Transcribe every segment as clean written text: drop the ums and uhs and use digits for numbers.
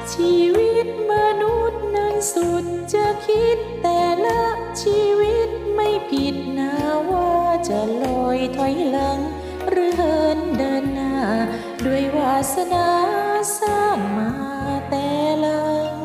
ชีวิตมนุษย์นั้นสุดจะคิดแต่ละชีวิตไม่ผิดนะว่าจะลอยถอยหลังหรือเหินเดินหน้าด้วยวาสนาสร้างมาแต่ละ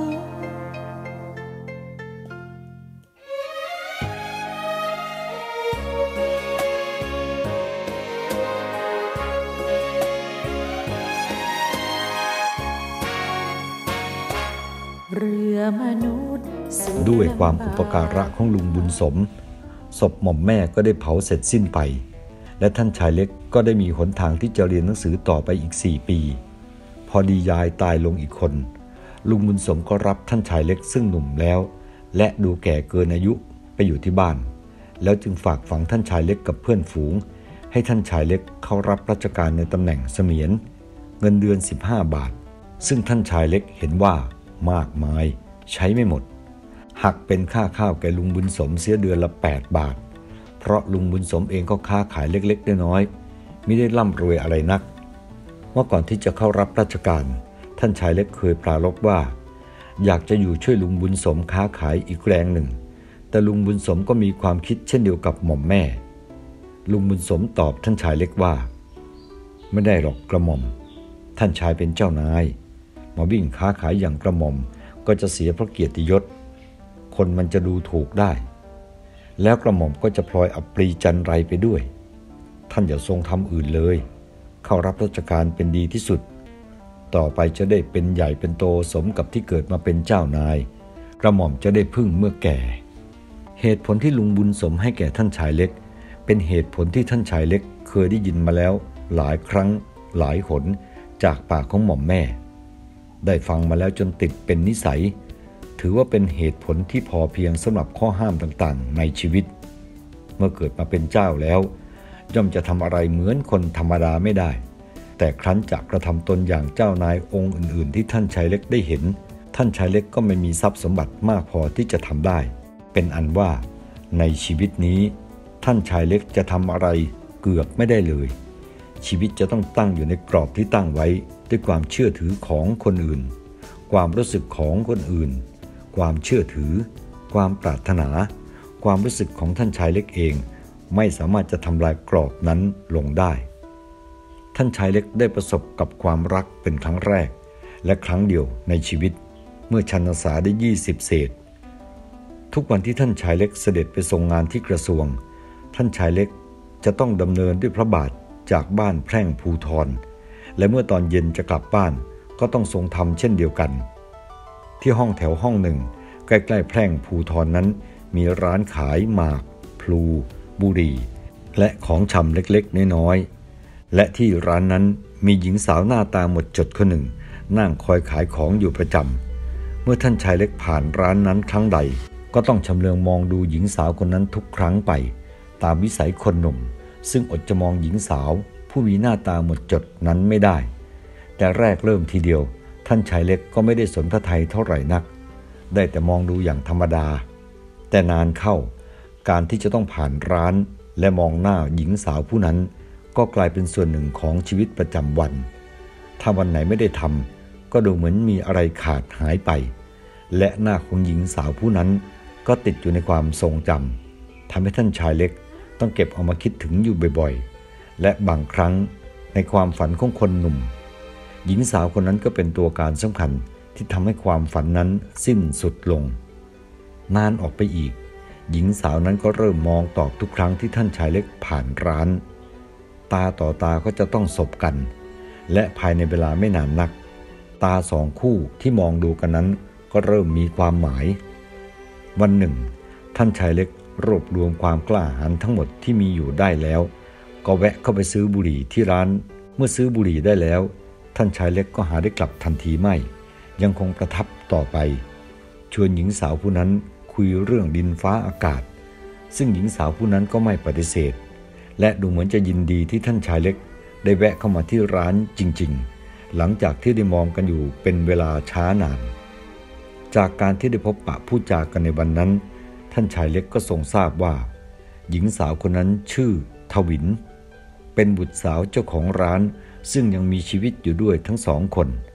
เรือมนุษย์ด้วยความอุปการะของลุงบุญสมศพหม่อมแม่ก็ได้เผาเสร็จสิ้นไปและท่านชายเล็กก็ได้มีหนทางที่จะเรียนหนังสือต่อไปอีก4 ปีพอดียายตายลงอีกคนลุงบุญสมก็รับท่านชายเล็กซึ่งหนุ่มแล้วและดูแก่เกินอายุไปอยู่ที่บ้านแล้วจึงฝากฝังท่านชายเล็กกับเพื่อนฝูงให้ท่านชายเล็กเข้ารับราชการในตำแหน่งเสมียนเงินเดือน15 บาทซึ่งท่านชายเล็กเห็นว่ามากมายใช้ไม่หมดหักเป็นค่าข้าวแก่ลุงบุญสมเสียเดือนละ8 บาทเพราะลุงบุญสมเองก็ค้าขายเล็กๆน้อยๆไม่ได้ร่ำรวยอะไรนักเมื่อก่อนที่จะเข้ารับราชการท่านชายเล็กเคยปรารภว่าอยากจะอยู่ช่วยลุงบุญสมค้าขายอีกแรงหนึ่งแต่ลุงบุญสมก็มีความคิดเช่นเดียวกับหม่อมแม่ลุงบุญสมตอบท่านชายเล็กว่าไม่ได้หรอกกระหม่อมท่านชายเป็นเจ้านายมาวิ่งค้าขายอย่างกระหม่อมก็จะเสียพระเกียรติยศคนมันจะดูถูกได้แล้วกระหม่อมก็จะพลอยอับปรีจันไรไปด้วยท่านอย่าทรงทำอื่นเลยเข้ารับราชการเป็นดีที่สุดต่อไปจะได้เป็นใหญ่เป็นโตสมกับที่เกิดมาเป็นเจ้านายกระหม่อมจะได้พึ่งเมื่อแก่เหตุผลที่ลุงบุญสมให้แก่ท่านชายเล็กเป็นเหตุผลที่ท่านชายเล็กเคยได้ยินมาแล้วหลายครั้งหลายหนจากปากของหม่อมแม่ได้ฟังมาแล้วจนติดเป็นนิสัยถือว่าเป็นเหตุผลที่พอเพียงสำหรับข้อห้ามต่างๆในชีวิตเมื่อเกิดมาเป็นเจ้าแล้วย่อมจะทำอะไรเหมือนคนธรรมดาไม่ได้แต่ครั้นจะกระทำตนอย่างเจ้านายองค์อื่นๆที่ท่านชายเล็กได้เห็นท่านชายเล็กก็ไม่มีทรัพย์สมบัติมากพอที่จะทำได้เป็นอันว่าในชีวิตนี้ท่านชายเล็กจะทำอะไรเกือบไม่ได้เลยชีวิตจะต้องตั้งอยู่ในกรอบที่ตั้งไว้ด้วยความเชื่อถือของคนอื่นความรู้สึกของคนอื่นความเชื่อถือความปรารถนาความรู้สึกของท่านชายเล็กเองไม่สามารถจะทำลายกรอบนั้นลงได้ท่านชายเล็กได้ประสบกับความรักเป็นครั้งแรกและครั้งเดียวในชีวิตเมื่อชันษาได้20 เศษทุกวันที่ท่านชายเล็กเสด็จไปทรงงานที่กระทรวงท่านชายเล็กจะต้องดำเนินด้วยพระบาทจากบ้านแพร่งภูธรและเมื่อตอนเย็นจะกลับบ้านก็ต้องทรงทำเช่นเดียวกันที่ห้องแถวห้องหนึ่งใกล้ๆแพร่งภูธรนั้นมีร้านขายหมากพลูบุหรี่และของชำเล็กๆน้อยๆและที่ร้านนั้นมีหญิงสาวหน้าตาหมดจดคนหนึ่งนั่งคอยขายของอยู่ประจำเมื่อท่านชายเล็กผ่านร้านนั้นครั้งใดก็ต้องชำเลืองมองดูหญิงสาวคนนั้นทุกครั้งไปตามวิสัยคนหนุ่มซึ่งอดจะมองหญิงสาวผู้มีหน้าตาหมดจดนั้นไม่ได้แต่แรกเริ่มทีเดียวท่านชายเล็กก็ไม่ได้สนพระทัยเท่าไหร่นักได้แต่มองดูอย่างธรรมดาแต่นานเข้าการที่จะต้องผ่านร้านและมองหน้าหญิงสาวผู้นั้นก็กลายเป็นส่วนหนึ่งของชีวิตประจำวันถ้าวันไหนไม่ได้ทำก็ดูเหมือนมีอะไรขาดหายไปและหน้าของหญิงสาวผู้นั้นก็ติดอยู่ในความทรงจำทำให้ท่านชายเล็กต้องเก็บเอามาคิดถึงอยู่บ่อยๆและบางครั้งในความฝันของคนหนุ่มหญิงสาวคนนั้นก็เป็นตัวการสำคัญที่ทำให้ความฝันนั้นสิ้นสุดลงนานออกไปอีกหญิงสาวนั้นก็เริ่มมองตอบทุกครั้งที่ท่านชายเล็กผ่านร้านตาต่อตาก็จะต้องสบกันและภายในเวลาไม่นานนักตาสองคู่ที่มองดูกันนั้นก็เริ่มมีความหมายวันหนึ่งท่านชายเล็กรวบรวมความกล้าหาญทั้งหมดที่มีอยู่ได้แล้วก็แวะเข้าไปซื้อบุหรี่ที่ร้านเมื่อซื้อบุหรี่ได้แล้วท่านชายเล็กก็หาได้กลับทันทีไม่ยังคงประทับต่อไปชวนหญิงสาวผู้นั้นคุยเรื่องดินฟ้าอากาศซึ่งหญิงสาวผู้นั้นก็ไม่ปฏิเสธและดูเหมือนจะยินดีที่ท่านชายเล็กได้แวะเข้ามาที่ร้านจริงๆหลังจากที่ได้มองกันอยู่เป็นเวลาช้านานจากการที่ได้พบปะพูดจากันในวันนั้นท่านชายเล็กก็ทรงทราบว่าหญิงสาวคนนั้นชื่อทวินเป็นบุตรสาวเจ้าของร้านซึ่งยังมีชีวิตอยู่ด้วยทั้ง2 คน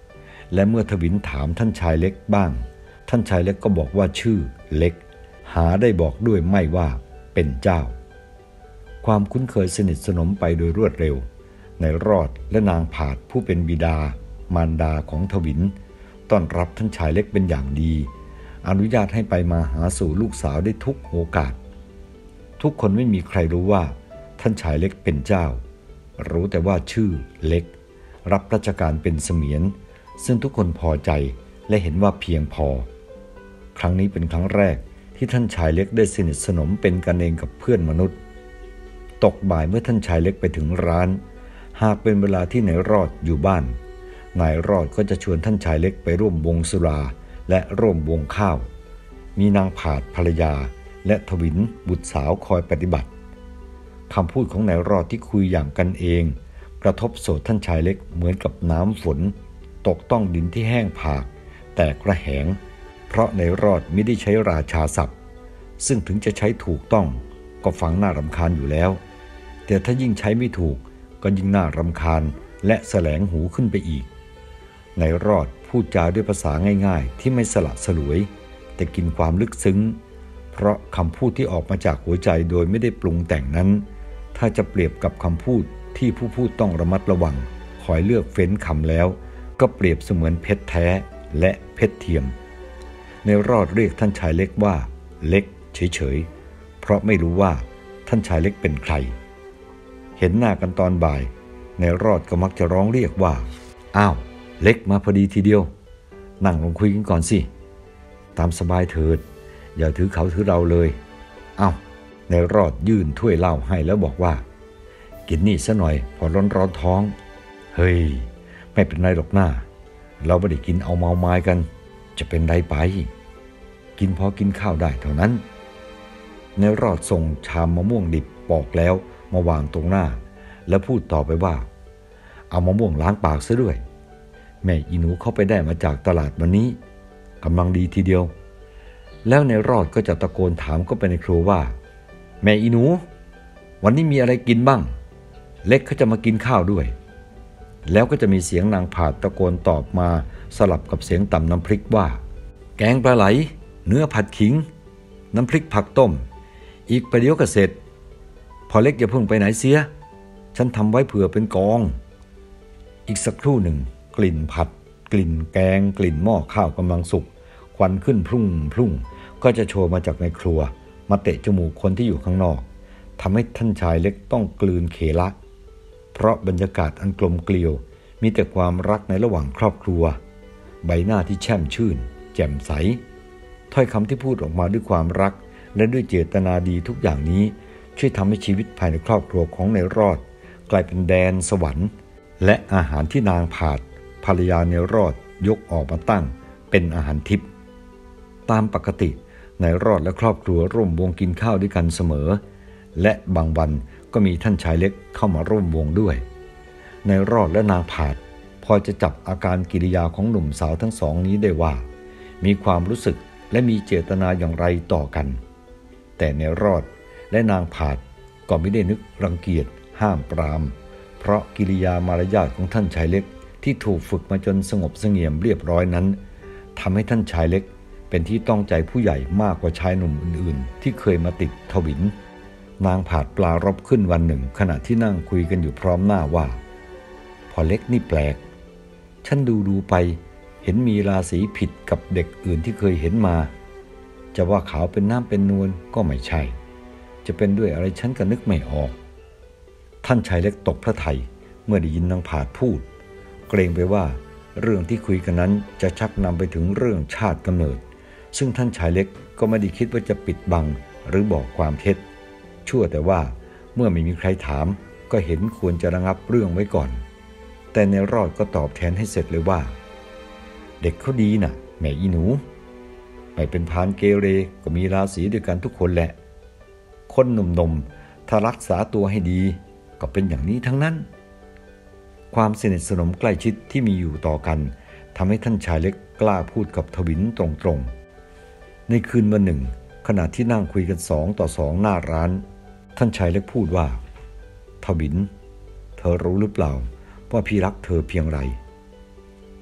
และเมื่อทวินถามท่านชายเล็กบ้างท่านชายเล็กก็บอกว่าชื่อเล็กหาได้บอกด้วยไม่ว่าเป็นเจ้าความคุ้นเคยสนิทสนมไปโดยรวดเร็วในรอดและนางผาดผู้เป็นบิดามารดาของทวินต้อนรับท่านชายเล็กเป็นอย่างดีอนุญาตให้ไปมาหาสู่ลูกสาวได้ทุกโอกาสทุกคนไม่มีใครรู้ว่าท่านชายเล็กเป็นเจ้ารู้แต่ว่าชื่อเล็กรับราชการเป็นเสมียนซึ่งทุกคนพอใจและเห็นว่าเพียงพอครั้งนี้เป็นครั้งแรกที่ท่านชายเล็กได้สนิทสนมเป็นกันเองกับเพื่อนมนุษย์ตกบ่ายเมื่อท่านชายเล็กไปถึงร้านหากเป็นเวลาที่นายรอดอยู่บ้านนายรอดก็จะชวนท่านชายเล็กไปร่วมวงสุราและร่วมวงข้าวมีนางผาดภรรยาและทวินบุตรสาวคอยปฏิบัติคำพูดของนายรอดที่คุยอย่างกันเองกระทบโสดท่านชายเล็กเหมือนกับน้ำฝนตกต้องดินที่แห้งผากแต่กระแหงเพราะนายรอดไม่ได้ใช้ราชาศัพท์ซึ่งถึงจะใช้ถูกต้องก็ฟังน่ารำคาญอยู่แล้วแต่ถ้ายิ่งใช้ไม่ถูกก็ยิ่งน่ารำคาญและแสลงหูขึ้นไปอีกนายรอดพูดจาด้วยภาษาง่ายๆที่ไม่สละสลวยแต่กินความลึกซึ้งเพราะคำพูดที่ออกมาจากหัวใจโดยไม่ได้ปรุงแต่งนั้นถ้าจะเปรียบกับคำพูดที่ผู้พูดต้องระมัดระวังคอยเลือกเฟ้นคำแล้วก็เปรียบเสมือนเพชรแท้และเพชรเทียมนายรอดเรียกท่านชายเล็กว่าเล็กเฉยๆเพราะไม่รู้ว่าท่านชายเล็กเป็นใครเห็นหน้ากันตอนบ่ายนายรอดก็มักจะร้องเรียกว่าอ้าวเล็กมาพอดีทีเดียวนั่งลงคุยกันก่อนสิตามสบายเถิดอย่าถือเขาถือเราเลยอ้าวนายรอดยื่นถ้วยเหล้าให้แล้วบอกว่ากินนี่ซะหน่อยพอร้อนท้องเฮ้ยไม่เป็นไรหรอกหน้าเราไม่ได้กินเอาเมาไม้กันจะเป็นไรไปกินพอกินข้าวได้เท่านั้นนายรอดส่งชามมะม่วงดิบปอกแล้วมาวางตรงหน้าแล้วพูดต่อไปว่าเอามะม่วงล้างปากซะด้วยแม่อีหนูเข้าไปได้มาจากตลาดวันนี้กำลังดีทีเดียวแล้วนายรอดก็จะตะโกนถามก็ไปในครัวว่าแม่อีหนูวันนี้มีอะไรกินบ้างเล็กเขาจะมากินข้าวด้วยแล้วก็จะมีเสียงนางผาดตะโกนตอบมาสลับกับเสียงต่ำน้ำพริกว่าแกงปลาไหลเนื้อผัดขิงน้ำพริกผักต้มอีกประเดี๋ยวก็เสร็จพอเล็กอย่าเพิ่งไปไหนเสียฉันทำไว้เผื่อเป็นกองอีกสักครู่หนึ่งกลิ่นผัดกลิ่นแกงกลิ่นหม้อข้าวกำลังสุกควันขึ้นพรุ่งก็จะโชยมาจากในครัวมาเตะจมูกคนที่อยู่ข้างนอกทำให้ท่านชายเล็กต้องกลืนเขละเพราะบรรยากาศอันกลมเกลียวมีแต่ความรักในระหว่างครอบครัวใบหน้าที่แช่มชื่นแจ่มใสถ้อยคำที่พูดออกมาด้วยความรักและด้วยเจตนาดีทุกอย่างนี้ช่วยทำให้ชีวิตภายในครอบครัวของนายรอดกลายเป็นแดนสวรรค์และอาหารที่นางผาดภรรยานายรอดยกออกมาตั้งเป็นอาหารทิพย์ตามปกตินายรอดและครอบครัวร่วมวงกินข้าวด้วยกันเสมอและบางวันก็มีท่านชายเล็กเข้ามาร่วมวงด้วยนายรอดและนางผาดพอจะจับอาการกิริยาของหนุ่มสาวทั้งสองนี้ได้ว่ามีความรู้สึกและมีเจตนาอย่างไรต่อกันแต่นายรอดและนางผาดก็ไม่ได้นึกรังเกียจห้ามปรามเพราะกิริยามารยาทของท่านชายเล็กที่ถูกฝึกมาจนสงบเสงี่ยมเรียบร้อยนั้นทำให้ท่านชายเล็กเป็นที่ต้องใจผู้ใหญ่มากกว่าชายหนุ่มอื่นๆที่เคยมาติดทวินนางผาดปลารบขึ้นวันหนึ่งขณะที่นั่งคุยกันอยู่พร้อมหน้าว่าพอเล็กนี่แปลกฉันดูไปเห็นมีราศีผิดกับเด็กอื่นที่เคยเห็นมาจะว่าขาวเป็นน้ำเป็นนวลก็ไม่ใช่จะเป็นด้วยอะไรฉันก็นึกไม่ออกท่านชายเล็กตกพระทัยเมื่อได้ยินนางผาดพูดเกรงไปว่าเรื่องที่คุยกันนั้นจะชักนำไปถึงเรื่องชาติกำเนิดซึ่งท่านชายเล็กก็ไม่ได้คิดว่าจะปิดบังหรือบอกความเท็จชั่วแต่ว่าเมื่อไม่มีใครถามก็เห็นควรจะระงับเรื่องไว้ก่อนแต่นายรอดก็ตอบแทนให้เสร็จเลยว่าเด็กเขาดีน่ะแม่อีหนูไม่เป็นพานเกเรก็มีราศีด้วยกันทุกคนแหละคนหนุ่มๆถ้ารักษาตัวให้ดีก็เป็นอย่างนี้ทั้งนั้นความสนิทสนมใกล้ชิดที่มีอยู่ต่อกันทำให้ท่านชายเล็กกล้าพูดกับทวินตรงๆในคืนวันหนึ่งขณะที่นั่งคุยกัน2 ต่อ 2หน้าร้านท่านชายเล็กพูดว่าทวินเธอรู้หรือเปล่าว่าพี่รักเธอเพียงไร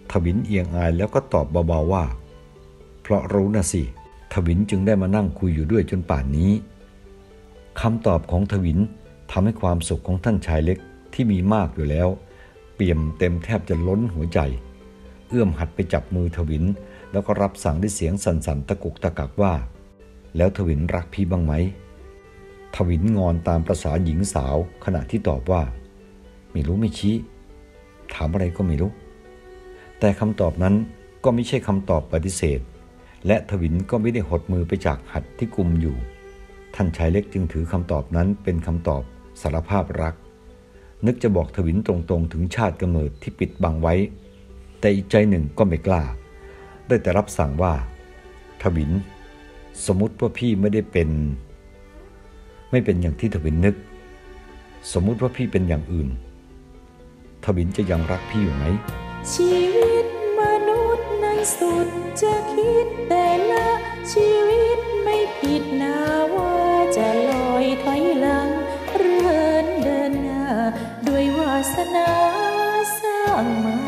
ทวินเอียงอายแล้วก็ตอบเบาๆว่าเพราะรู้นะสิทวินจึงได้มานั่งคุยอยู่ด้วยจนป่านนี้คำตอบของทวินทำให้ความสุขของท่านชายเล็กที่มีมากอยู่แล้วเปี่ยมเต็มแทบจะล้นหัวใจเอื้อมหัดไปจับมือทวินแล้วก็รับสั่งด้วยเสียงสั่นๆตะกุกตะกักว่าแล้วทวินรักพี่บ้างไหมทวินงอนตามประสาหญิงสาวขณะที่ตอบว่าไม่รู้ไม่ชี้ถามอะไรก็ไม่รู้แต่คำตอบนั้นก็ไม่ใช่คำตอบปฏิเสธและทวินก็ไม่ได้หดมือไปจากหัดที่กุมอยู่ท่านชายเล็กจึงถือคำตอบนั้นเป็นคำตอบสารภาพรักนึกจะบอกทวินตรงๆถึงชาติกำเนิดที่ปิดบังไว้แต่อีกใจหนึ่งก็ไม่กล้าได้แต่รับสั่งว่าทวินสมมุติว่าพี่ไม่เป็นอย่างที่ทวินนึกสมมุติว่าพี่เป็นอย่างอื่นทวินจะยังรักพี่อยู่ไหมชีวิตมนุษย์นั้นสุดจะคิดแต่ละชีวิตไม่ผิดนาว่าจะลอยถอยหลังหรือเดินหน้าด้วยวาสนาสร้างมา